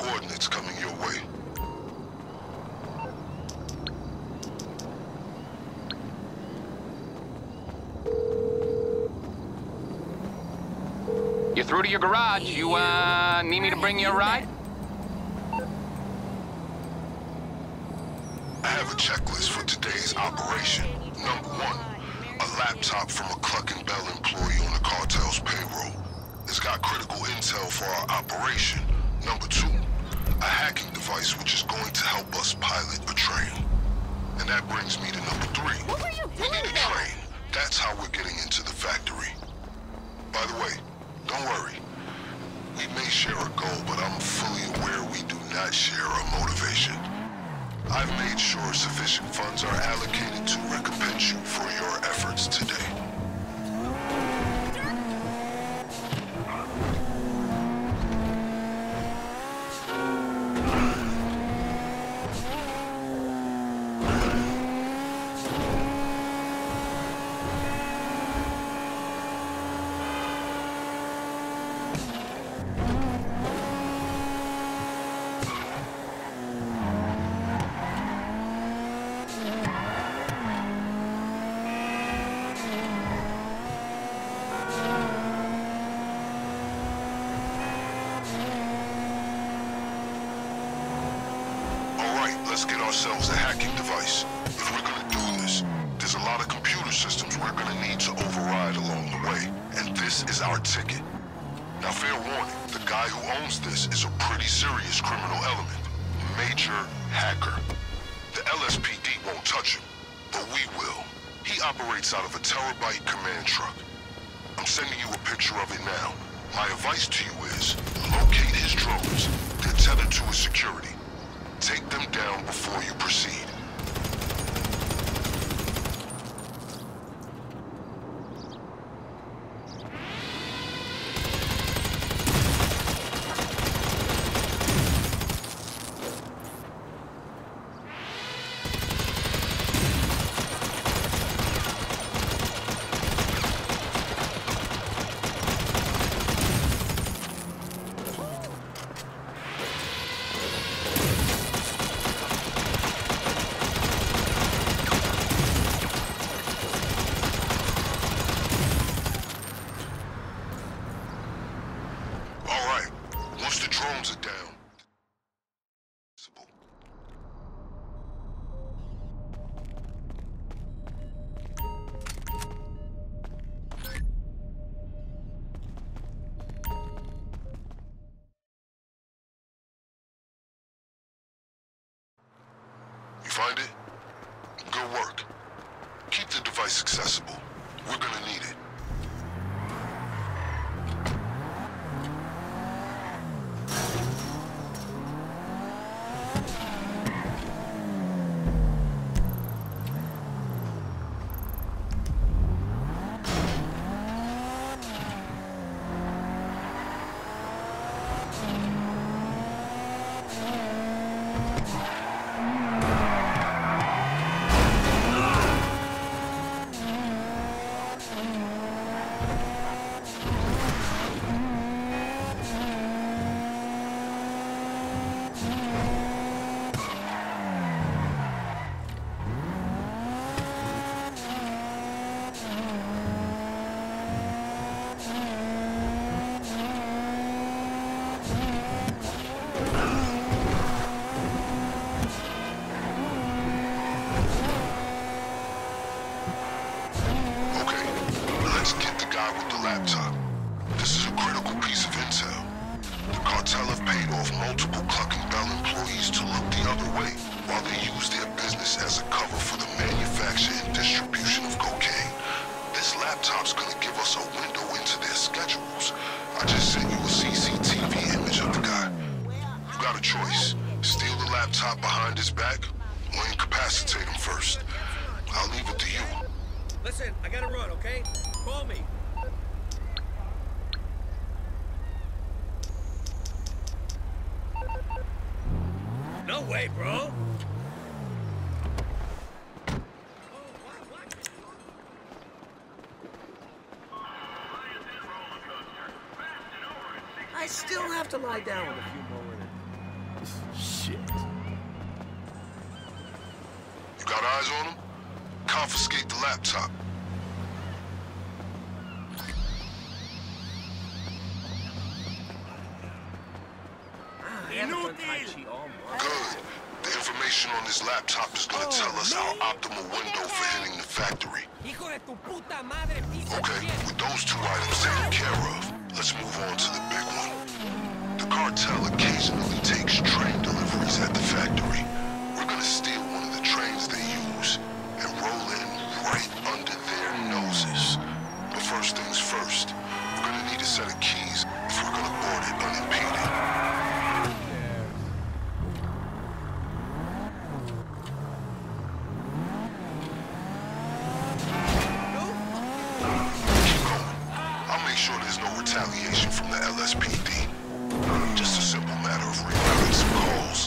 coordinates coming your way. You're through to your garage. You, need me to bring you a ride? I have a checklist for today's operation. Number 1, a laptop from a Cluck and Bell employee on the cartel's payroll. It's got critical intel for our operation. Number 2, a hacking device which is going to help us pilot a train. And that brings me to number 3. We need a train. That's how we're getting into the factory. By the way, don't worry. We may share a goal, but I'm fully aware we do not share a motivation. I've made sure sufficient funds are allocated to recompense you for your efforts today. Let's get ourselves a hacking device. If we're gonna do this, there's a lot of computer systems we're gonna need to override along the way, and this is our ticket. Now, fair warning, the guy who owns this is a pretty serious criminal element. Major hacker. The LSPD won't touch him, but we will. He operates out of a terabyte command truck. I'm sending you a picture of it now. My advice to you is, locate his drones. They're tethered to his security. Take them down before you proceed. Find it? Good work. Keep the device accessible. We're gonna need it. Laptop. This is a critical piece of intel. The cartel have paid off multiple Cluck and Bell employees to look the other way while they use their business as a cover for the manufacture and distribution of cocaine. This laptop's gonna give us a window into their schedules. I just sent you a CCTV image of the guy. You got a choice. Steal the laptop behind his back or incapacitate him first. I'll leave it to you. Listen, I gotta run, okay? Call me. No way, bro! I still have to lie down with a few more minutes. eyes on him? Confiscate the laptop. Good. The information on this laptop is gonna tell us our optimal window for hitting the factory. Okay, with those two items taken care of, let's move on to the big one. The cartel occasionally takes train deliveries at the factory. We're gonna steal one of the trains they use and roll in right under their noses. But first things first, we're gonna need a set of keys if we're gonna board it unimpeded. Retaliation from the LSPD. Just a simple matter of rerouting some calls.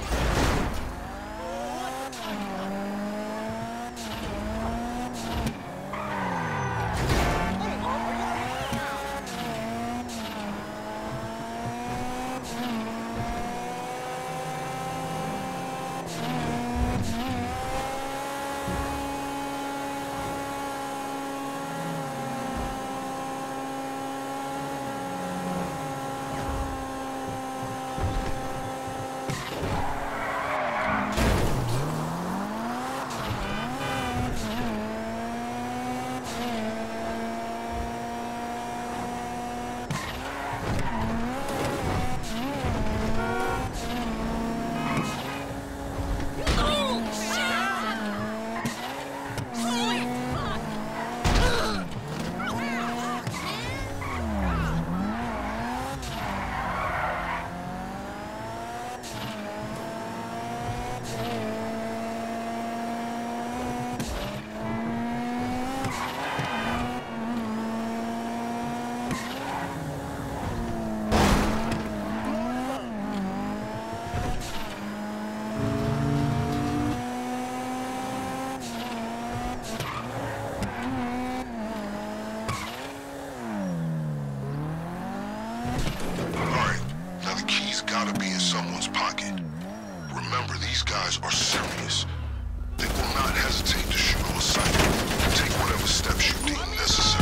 Gotta be in someone's pocket. Remember, these guys are serious. They will not hesitate to shoot on sight. Take whatever steps you deem necessary.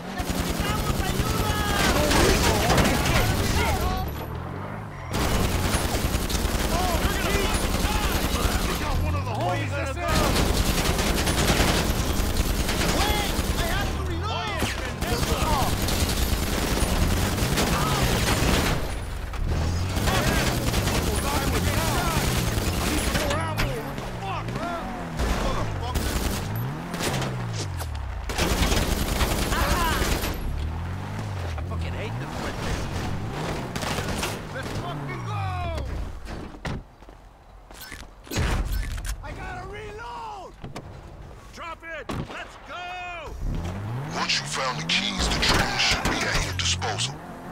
Once you found the keys, the train should be at your disposal.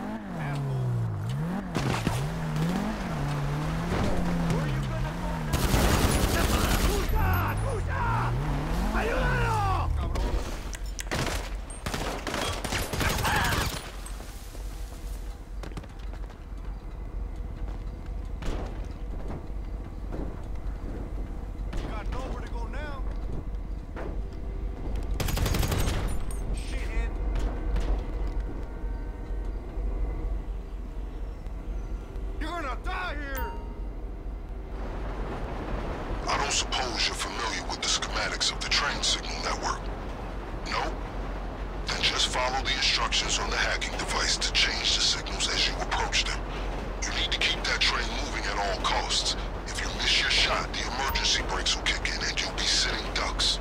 I don't suppose you're familiar with the schematics of the train signal network? No? Then just follow the instructions on the hacking device to change the signals as you approach them. You need to keep that train moving at all costs. If you miss your shot, the emergency brakes will kick in and you'll be sitting ducks.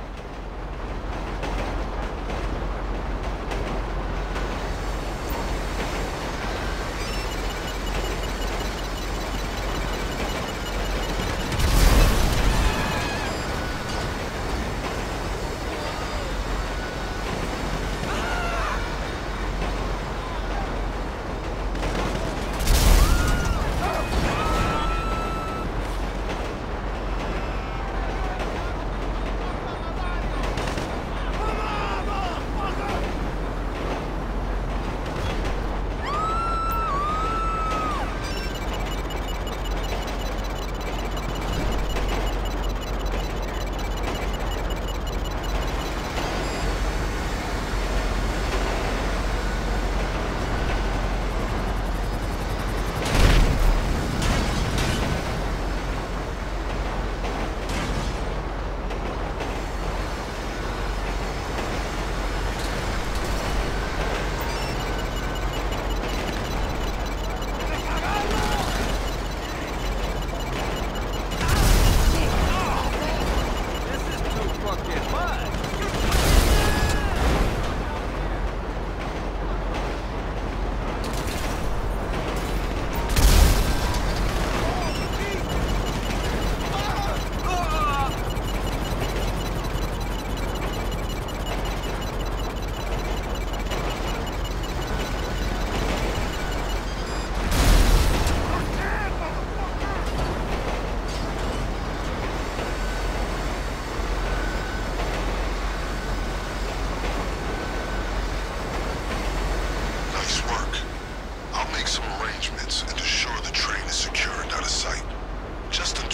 some arrangements and assure the train is secured out of sight. Just